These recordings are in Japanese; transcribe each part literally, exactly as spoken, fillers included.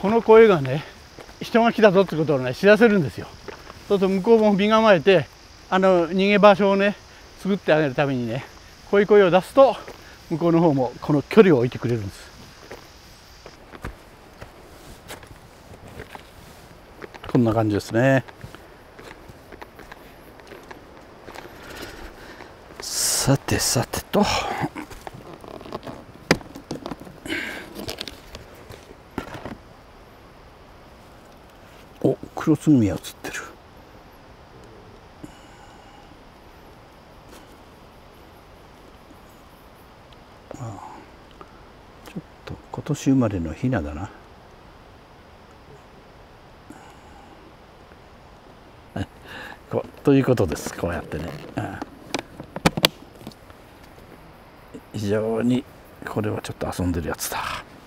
この声がね人が来たぞってことをね知らせるんですよ。そうすると向こうも身構えてあの逃げ場所をね作ってあげるためにねこういう声を出すと向こうの方もこの距離を置いてくれるんです。こんな感じですね。さてさてとお、クロスグミが映ってる。ああ、ちょっと今年生まれのヒナだな。ということです。こうやってね、うん、非常にこれはちょっと遊んでるやつだ。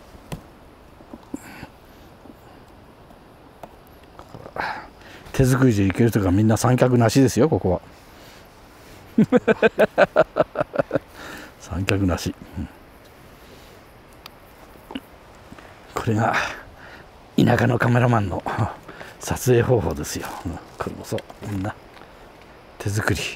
手作りでいけるとかみんな三脚なしですよ、ここは。三脚なし、うん、これが田舎のカメラマンの撮影方法ですよ。うん、これもそう、みんな手作り。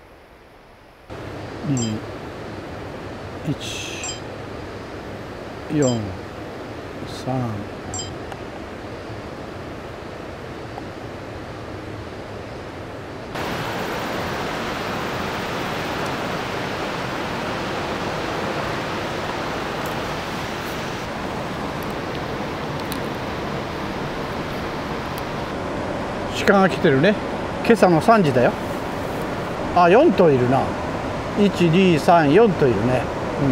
に、いち、よん、さん、鹿が来てるね。今朝のさんじだよ。あ、よん頭いるな。いち、に、さん、よん頭いるね。うん、うん、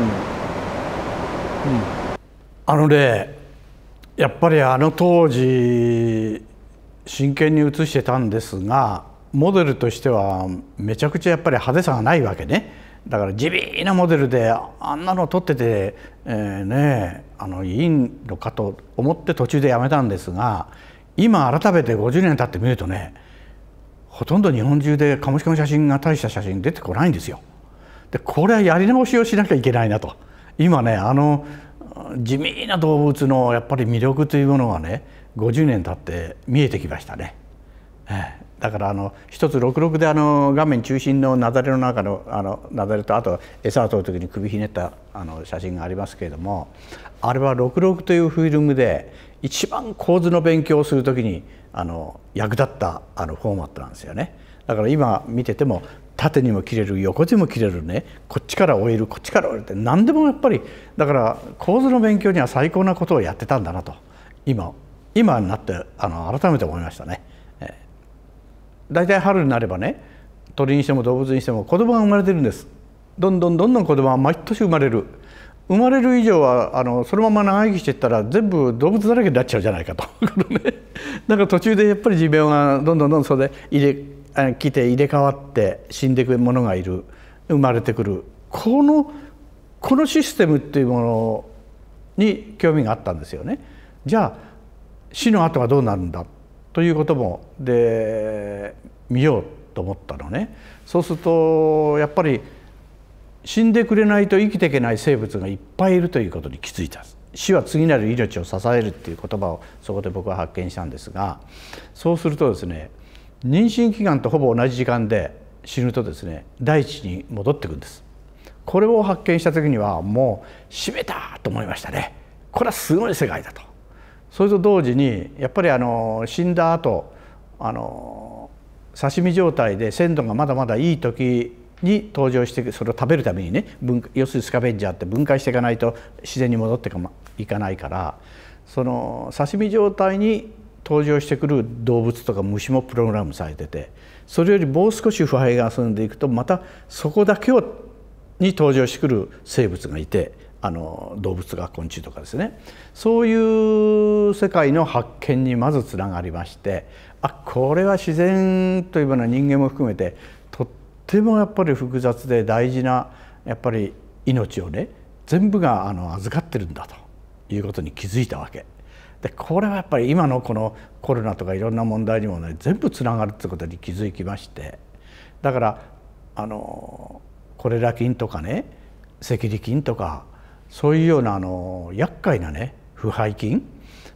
あのね、やっぱりあの当時真剣に写してたんですが、モデルとしてはめちゃくちゃやっぱり派手さがないわけね。だから地味なモデルであんなの撮ってて、えー、ねあのいいのかと思って途中でやめたんですが、今改めてごじゅうねん経ってみるとね、ほとんど日本中でカモシカの写真が大した写真出てこないんですよ。でこれはやり直しをしなきゃいけないなと。今ねあの地味な動物のやっぱり魅力というものがねごじゅうねん経って見えてきましたね。ええ、だからあの一つろくろくであの画面中心の雪崩の中のあの雪崩とあと餌を取る時に首ひねったあの写真がありますけれども、あれはろくろくというフィルムで一番構図の勉強をする時にあの役立ったあのフォーマットなんですよね。だから今見てても縦にも切れる横にも切れるね、こっちから終えるこっちから終えるって何でもやっぱりだから構図の勉強には最高なことをやってたんだなと今今になってあの改めて思いましたね。大体春になればね、鳥にしても動物にしても子供が生まれてるんです。どんどんどんどん子供は毎年生まれる。生まれる以上はあのそのまま長生きしていったら全部動物だらけになっちゃうじゃないかと。だから途中でやっぱり寿命がどんどんどんそれで入れ来て入れ替わって死んでいくものがいる、生まれてくる、このこのシステムっていうものに興味があったんですよね。じゃあ死の後はどうなるんだということもで見ようと思ったのね。そうするとやっぱり死んでくれないと生きていけない生物がいっぱいいるということに気づいた。死は次なる命を支えるっていう言葉をそこで僕は発見したんですが、そうするとですね、妊娠期間とほぼ同じ時間で死ぬとですね、大地に戻ってくるんです。これを発見した時にはもうしめたと思いましたね。これはすごい世界だと。それと同時にやっぱりあの死んだ後あの刺身状態で鮮度がまだまだいい時に登場してそれを食べるためにね、分要するにスカベンジャーって分解していかないと自然に戻っていかないから、その刺身状態に登場してくる動物とか虫もプログラムされてて、それよりもう少し腐敗が進んでいくとまたそこだけをに登場してくる生物がいて、あの動物とか昆虫とかですね、そういう世界の発見にまずつながりまして、あ、これは自然というものは人間も含めてとってもやっぱり複雑で大事なやっぱり命をね全部があの預かってるんだということに気づいたわけで、これはやっぱり今のこのコロナとかいろんな問題にもね全部つながるってことに気づきまして、だからあのコレラ菌とかね赤痢菌とかそういうようなあの厄介なね腐敗菌、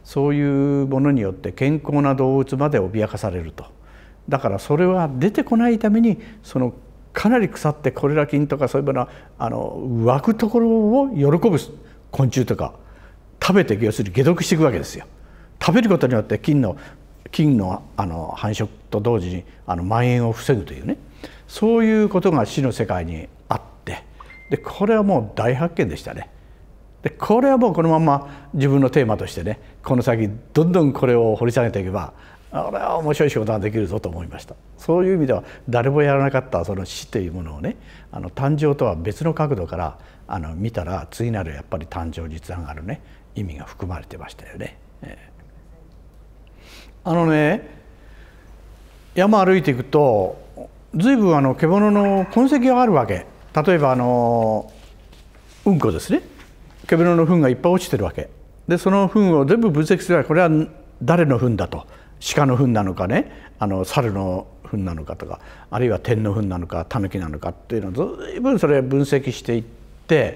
そういうものによって健康な動物まで脅かされると。だからそれは出てこないためにそのかなり腐ってコレラ菌とかそういうものはあの湧くところを喜ぶ昆虫とか食べて要するに解毒していくわけですよ。食べることによって菌の菌のあの繁殖と同時にあの蔓延を防ぐというね、そういうことが死の世界にあって、でこれはもう大発見でしたね。でこれはもうこのまま自分のテーマとしてね、この先どんどんこれを掘り下げていけばあれは面白い仕事ができるぞと思いました。そういう意味では誰もやらなかったその死というものをね、あの誕生とは別の角度からあの見たら次なるやっぱり誕生につながるね意味が含まれてましたよね。えーあのね、山歩いていくと随分あの獣の痕跡があるわけ。例えばあのうんこですね、獣の糞がいっぱい落ちてるわけで、その糞を全部分析すればこれは誰の糞だと、鹿の糞なのかね、あの猿の糞なのかとか、あるいは天の糞なのかタヌキなのかっていうのを随分それ分析していって、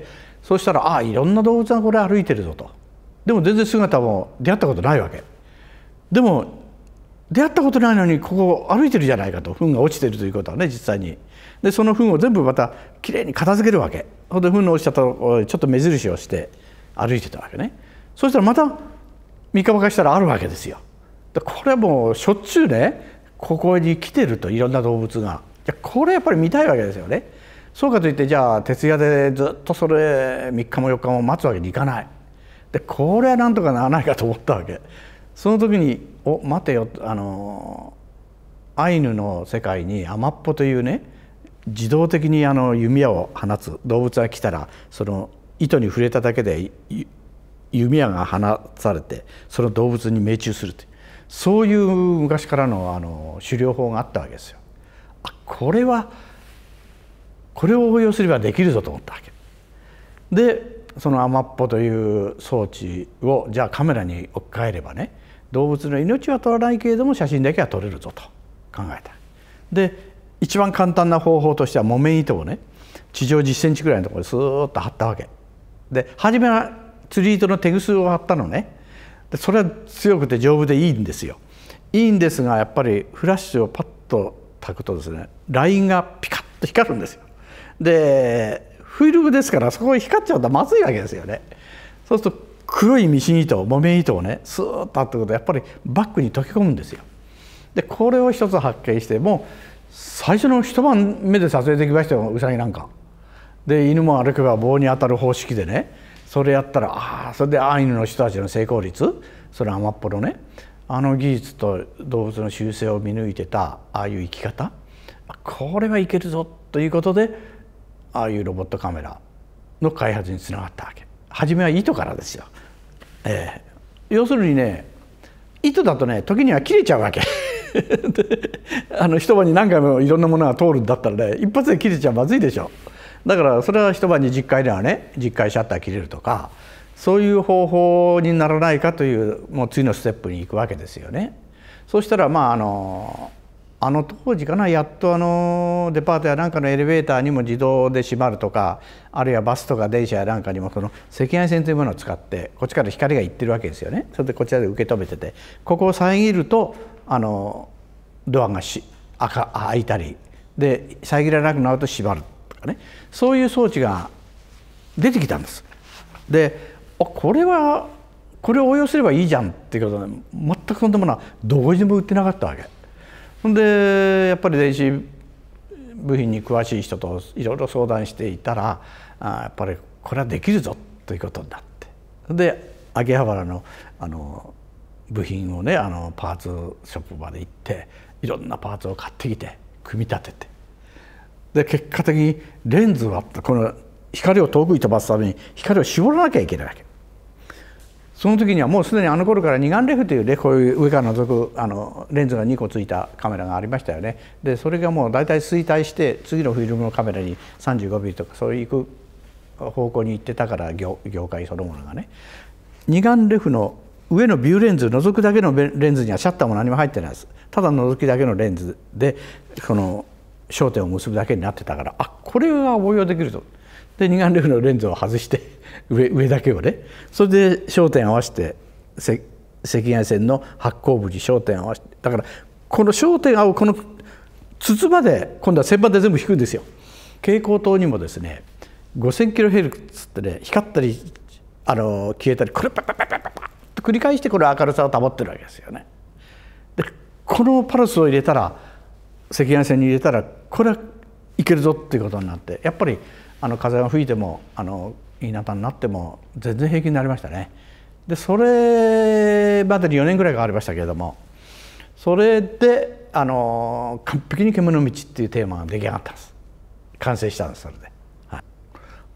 そうしたらああいろんな動物がこれ歩いてるぞと。でも全然姿も出会ったことないわけ。でも出会ったことないのにここ歩いてるじゃないかと、糞が落ちてるということはね実際に。でその糞を全部またきれいに片付けるわけ。ほんで糞の落ちたところちょっと目印をして歩いてたわけね。そしたらまた三日ばかしたらあるわけですよ。でこれはもうしょっちゅうねここに来てると、いろんな動物が。じゃこれやっぱり見たいわけですよね。そうかといってじゃあ徹夜でずっとそれみっかもよっかも待つわけにいかない。でこれはなんとかならないかと思ったわけ。その時に「お待てよ」あのアイヌの世界にアマッポというね自動的にあの弓矢を放つ動物が来たら、その糸に触れただけで弓矢が放されてその動物に命中するという、そういう昔からのあの狩猟法があったわけですよ。あこれはこれを応用すればできるぞと思ったわけで、そのアマッポという装置をじゃあカメラに置き換えればね、動物の命は取らないけれども写真だけは撮れるぞと考えた。で一番簡単な方法としては木綿糸をね地上じっセンチぐらいのところにスーッと張ったわけで、初めは釣り糸のテグスを張ったのね。でそれは強くて丈夫でいいんですよ。いいんですがやっぱりフラッシュをパッと焚くとですねラインがピカッと光るんですよ。でフィルムですからそこに光っちゃうとまずいわけですよね。そうすると黒いミシン糸木綿糸をねスーッと貼ってくるとやっぱりバッグに溶け込むんですよ。でこれを一つ発見して、もう最初の一晩目で撮影できましたよ、ウサギなんか。で犬も歩けば棒に当たる方式でねそれやったら、ああそれでアイヌの人たちの成功率、それアマッポのねあの技術と動物の習性を見抜いてたああいう生き方、これはいけるぞということでああいうロボットカメラの開発につながったわけ。初めは糸からですよ。えー、要するにね糸だとね時には切れちゃうわけであの一晩に何回もいろんなものが通るんだったらね一発で切れちゃまずいでしょ。だからそれは一晩にじゅっかいではねじゅっかいシャッター切れるとか、そういう方法にならないかというもう次のステップに行くわけですよね。そうしたらまああのあの当時かな、やっとあのデパートやなんかのエレベーターにも自動で閉まるとか、あるいはバスとか電車やなんかにもその赤外線というものを使ってこっちから光がいってるわけですよね。それでこちらで受け止めてて、ここを遮るとあのドアがし開開いたりで遮らなくなると閉まるとかね、そういう装置が出てきたんです。であこれはこれを応用すればいいじゃんっていうことで全くそんなものはどこにでも売ってなかったわけ。ほんでやっぱり電子部品に詳しい人といろいろ相談していたら、あやっぱりこれはできるぞということになって、で秋葉原のあの部品をねあのパーツショップまで行っていろんなパーツを買ってきて組み立てて、で結果的にレンズはこの光を遠くに飛ばすために光を絞らなきゃいけないわけ。その時にはもうすでにあの頃から二眼レフというねこういう上から覗くあのレンズがにこついたカメラがありましたよね。でそれがもう大体衰退して次のフィルムのカメラにさんじゅうごミリとかそういう行く方向に行ってたから 業, 業界そのものがね、二眼レフの上のビューレンズ覗くだけのレンズにはシャッターも何も入ってないです。ただ覗きだけのレンズでこの焦点を結ぶだけになってたから、あこれが応用できると。で二眼レフのレンズを外して 上, 上だけをねそれで焦点を合わせてせ赤外線の発光部に焦点を合わせて、だからこの焦点を合うこの筒まで今度は線板で全部引くんですよ。蛍光灯にもですねごせんキロヘルツってね光ったりあの消えたりこれパッパッパッパッパッパッと繰り返してこの明るさを保ってるわけですよね。でこのパルスを入れたら赤外線に入れたらこれはいけるぞっていうことになって、やっぱりあの風が吹いてもあの日向になっても全然平気になりましたね。でそれまでによねんぐらいかかりましたけれども、それであの完璧に煙の道っていうテーマが出来上がったんです。完成したんです。それで、はい、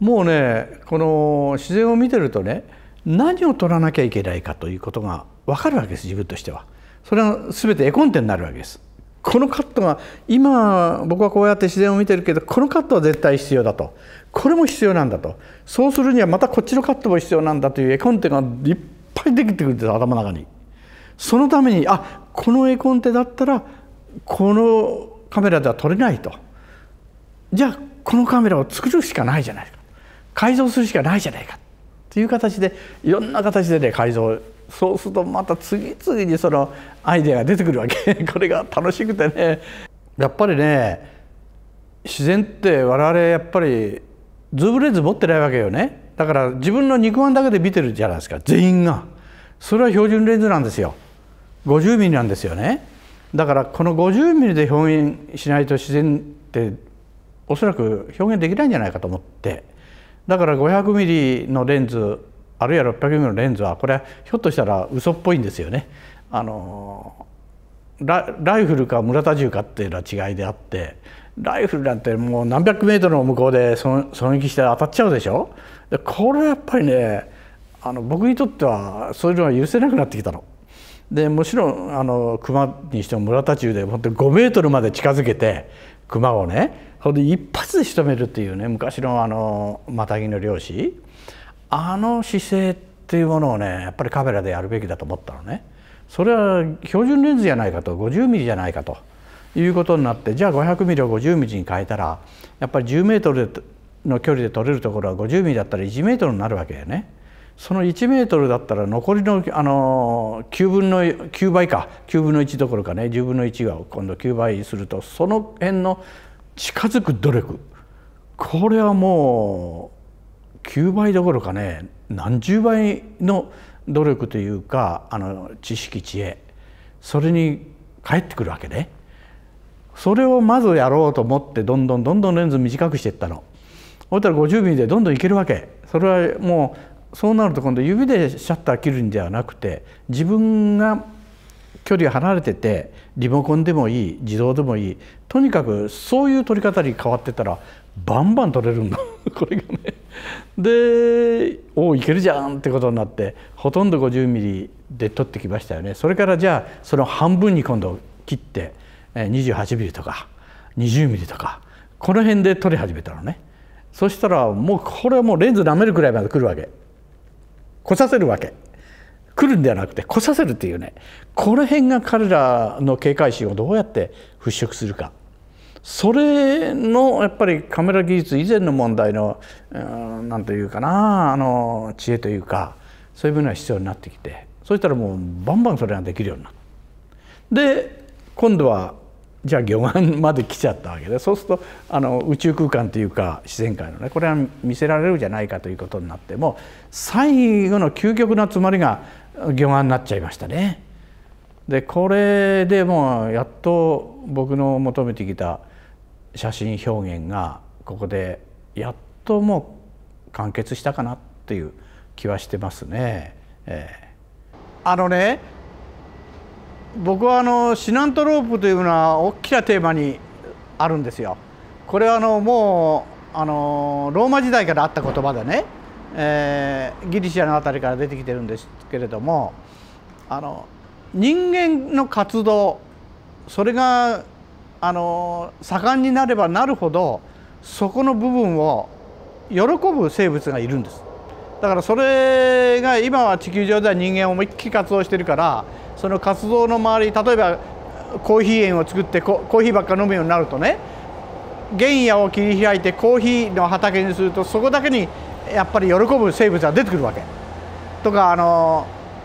もうねこの自然を見てるとね何を取らなきゃいけないかということが分かるわけです。自分としてはそれは全て絵コンテになるわけです。このカットが今僕はこうやって自然を見てるけどこのカットは絶対必要だと、これも必要なんだと、そうするにはまたこっちのカットも必要なんだという絵コンテがいっぱいできてくるんです頭の中に。そのためにあこの絵コンテだったらこのカメラでは撮れないと、じゃあこのカメラを作るしかないじゃないか、改造するしかないじゃないかという形でいろんな形でね改造、そうするとまた次々にそのアイデアが出てくるわけこれが楽しくてね、やっぱりね自然って我々やっぱりズームレンズ持ってないわけよね。だから自分の肉眼だけで見てるじゃないですか全員が。それは標準レンズなんですよ。ごじゅうミリなんですよね。だからこのごじゅうミリで表現しないと自然っておそらく表現できないんじゃないかと思って、だからごひゃくミリのレンズあるいはろっぴゃくミリのレンズはこれはひょっとしたら嘘っぽいんですよね。あの ラ, ライフルか村田銃かっていうのは違いであって、ライフルなんてもう何百メートルの向こうで狙撃して当たっちゃうでしょ。でこれはやっぱりねあの僕にとってはそういうのは許せなくなってきたの。でもちろんあの熊にしても村田銃で本当にごメートルまで近づけて熊をねそれで一発で仕留めるっていうね昔のあのマタギの猟師、あの姿勢っていうものをねやっぱりカメラでやるべきだと思ったのね。それは標準レンズじゃないかとごじゅうミリじゃないかということになって、じゃあごひゃくミリをごじゅうミリに変えたらやっぱりじゅうメートルの距離で撮れるところはごじゅうミリだったらいちメートルになるわけよね。そのいちメートルだったら残りのあのきゅうぶんのきゅうばいかきゅうぶんのいちどころかねじゅうぶんのいちが今度きゅうばいするとその辺の近づく努力、これはもうきゅうばいどころかね何十倍の努力というかあの知識知恵、それに返ってくるわけね。それをまずやろうと思ってどんどんどんどんレンズ短くしていったの。そしたらごじゅうミリでどんどんいけるわけ。それはもうそうなると今度指でシャッター切るんではなくて自分が距離が離れててリモコンでもいい自動でもいい、とにかくそういう撮り方に変わってたらバンバン撮れるんだこれがね。でおおいけるじゃんってことになってほとんどごじゅうミリで撮ってきましたよね。それからじゃあその半分に今度切ってにじゅうはちミリとかにじゅうミリとかこの辺で撮り始めたのね。そしたらもうこれはもうレンズ舐めるくらいまで来るわけ。来させるわけ。来るんではなくて来させるっていうね、この辺が彼らの警戒心をどうやって払拭するか、それのやっぱりカメラ技術以前の問題の何というかなあの知恵というかそういうものが必要になってきて、そしたらもうバンバンそれができるようになる。で今度はじゃあ魚眼まで来ちゃったわけで、そうするとあの宇宙空間というか自然界のねこれは見せられるじゃないかということになって、もう最後の究極なつまりが魚眼になっちゃいましたね。でこれでもうやっと僕の求めてきた写真表現がここでやっともう完結したかなっていう気はしてますね。えー、あのね僕はあのシナントロープというのは大きなテーマにあるんですよ。これはあのもうあのローマ時代からあった言葉でね、えー、ギリシャのあたりから出てきてるんですけれども、あの人間の活動それがあの盛んになればなるほどそこの部分を喜ぶ生物がいるんです。だからそれが今は地球上では人間を思いっきり活動してるから、その活動の周り、例えばコーヒー園を作ってコーヒーばっか飲むようになるとね、原野を切り開いてコーヒーの畑にするとそこだけにやっぱり喜ぶ生物が出てくるわけ。とかあの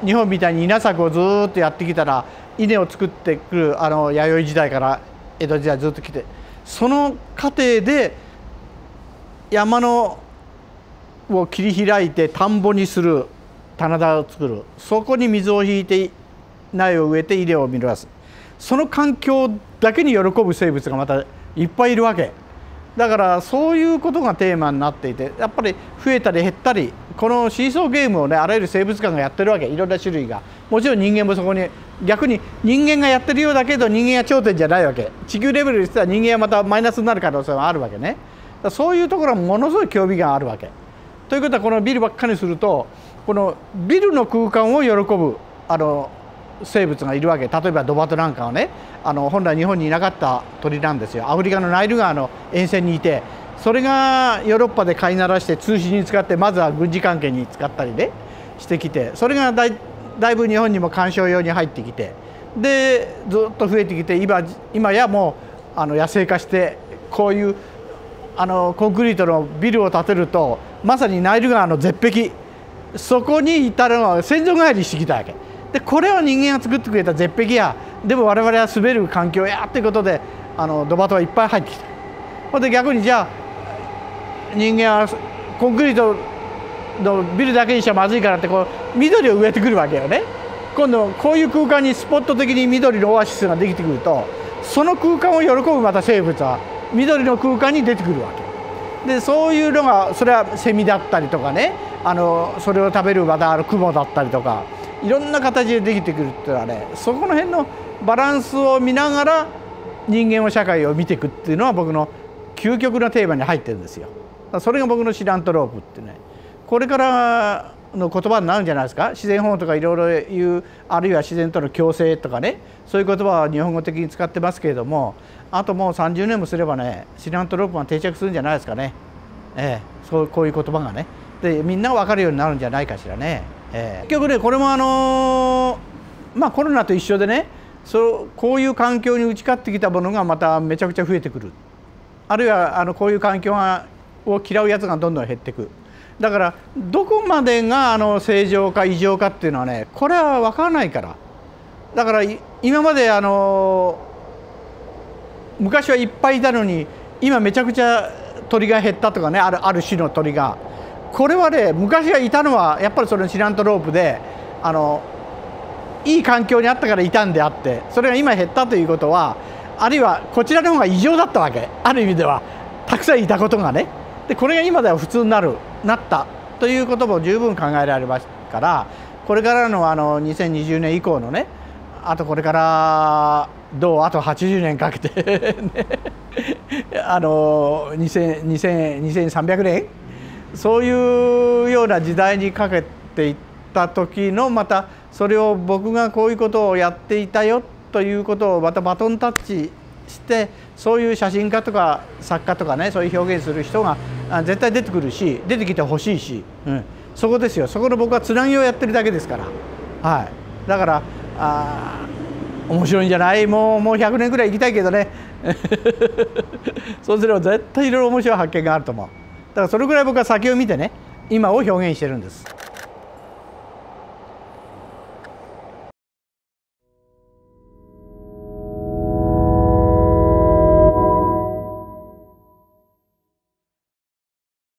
日本みたいに稲作をずっとやってきたら稲を作ってくるあの弥生時代から江戸時代ずっと来て、その過程で山のを切り開いて田んぼにする、棚田を作る、そこに水を引いて苗を植えて稲を実らす、その環境だけに喜ぶ生物がまたいっぱいいるわけだから、そういうことがテーマになっていて、やっぱり増えたり減ったり、このシーソーゲームをね、あらゆる生物館がやってるわけ、いろんな種類が。もちろん人間もそこに、逆に人間がやってるようだけど人間が頂点じゃないわけ。地球レベルにしたら人間はまたマイナスになる可能性はあるわけね。そういうところはものすごい興味があるわけ。ということは、このビルばっかりすると、このビルの空間を喜ぶあの生物がいるわけ。例えばドバトなんかはね、あの本来日本にいなかった鳥なんですよ。アフリカのナイル川の沿線にいて、それがヨーロッパで飼いならして通信に使って、まずは軍事関係に使ったりねしてきて、それがだいだいぶ日本にも観賞用に入ってきて、でずっと増えてきて、今今やもうあの野生化して、こういうあのコンクリートのビルを建てると、まさにナイル川の絶壁、そこに至るのは先祖返りしてきたわけで、これは人間が作ってくれた絶壁や、でも我々は滑る環境やっていうことで、あのドバトはいっぱい入ってきた。ほんで逆に、じゃあ人間はコンクリートのビルだけにしちゃまずいからって、こう緑を植えてくるわけよね。今度こういう空間にスポット的に緑のオアシスができてくると、その空間を喜ぶまた生物は緑の空間に出てくるわけで、そういうのが、それはセミだったりとかね、あのそれを食べるまたあのクモだったりとか、いろんな形でできてくるっていうのはね、そこの辺のバランスを見ながら人間を社会を見ていくっていうのは僕の究極のテーマに入ってるんですよ。それが僕のシラントロープってね、これからの言葉になるんじゃないですか。自然保護とかいろいろ言う、あるいは自然との共生とかね、そういう言葉は日本語的に使ってますけれども、あともうさんじゅうねんもすればね、シラントロープが定着するんじゃないですかね。ええ、そうこういう言葉がね、でみんなが分かるようになるんじゃないかしらね。ええ、結局ね、これもあのー、まあコロナと一緒でね、そうこういう環境に打ち勝ってきたものがまためちゃくちゃ増えてくる。あるいはあのこういう環境がを嫌うやつがどんどん減っていく。だからどこまでがあの正常か異常かっていうのはね、これは分からないから。だから今まであの昔はいっぱいいたのに、今めちゃくちゃ鳥が減ったとかね、あるある種の鳥が、これはね、昔はいたのはやっぱりそのシラントロープで、あのいい環境にあったからいたんであって、それが今減ったということは、あるいはこちらの方が異常だったわけ、ある意味ではたくさんいたことがね。でこれが今では普通になるなったということも十分考えられますから、これからのあのにせんにじゅうねん以降のね、あとこれからどうあとはちじゅうねんかけてねあのにせん、にせん、にせんさんびゃくねん、そういうような時代にかけていった時の、またそれを僕がこういうことをやっていたよということをまたバトンタッチして、そういう写真家とか作家とかね、そういう表現する人が絶対出てくるし、出てきてほしいし、うん、そこですよ。そこの僕はつなぎをやってるだけですから、はい、だからあ面白いんじゃない。もうもうひゃくねんぐらい生きたいけどねそうすれば絶対いろいろ面白い発見があると思う。だからそれぐらい僕は先を見てね、今を表現してるんです。